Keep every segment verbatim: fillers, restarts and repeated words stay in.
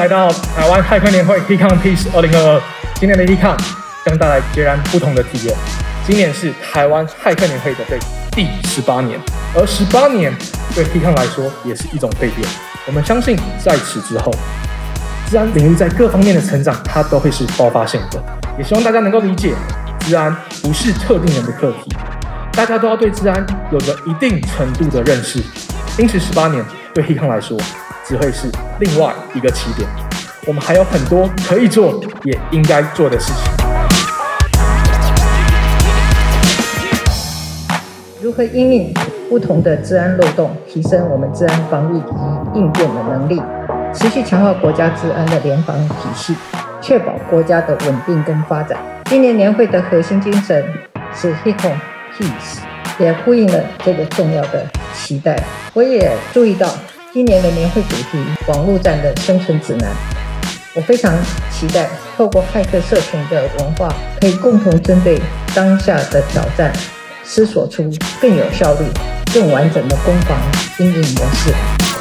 来到台湾骇客年会 TCON Peace 二零二二。今年的 TCON 将带来截然不同的体验。今年是台湾骇客年会的第十八年，而十八年对 TCON 来说也是一种蜕变。我们相信，在此之后，资安领域在各方面的成长，它都会是爆发性的。也希望大家能够理解，资安不是特定人的课题，大家都要对资安有着一定程度的认识。因此，十八年对 TCON 来说，只会是另外一个起点。我们还有很多可以做，也应该做的事情。 如何因应不同的资安漏洞，提升我们资安防御及应变的能力，持续强化国家资安的联防体系，确保国家的稳定跟发展。今年年会的核心精神是 TCON Peace， 也呼应了这个重要的期待。我也注意到今年的年会主题网络战的生存指南，我非常期待透过骇客社群的文化，可以共同针对当下的挑战，思索出更有效率、更完整的攻防因应模式。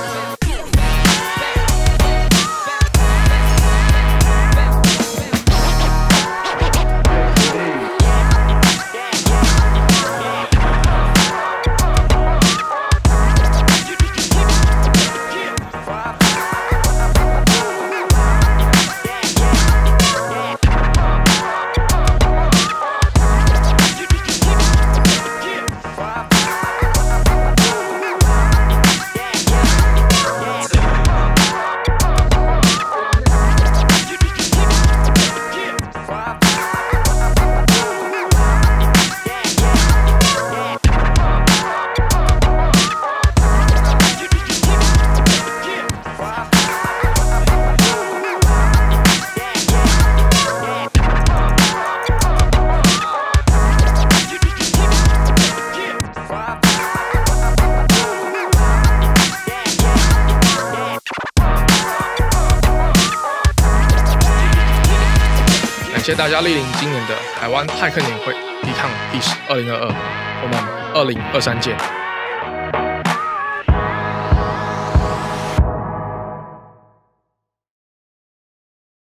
感谢大家莅临今年的台湾骇客年会 TCON Peace 二零二二，我们二零二三见。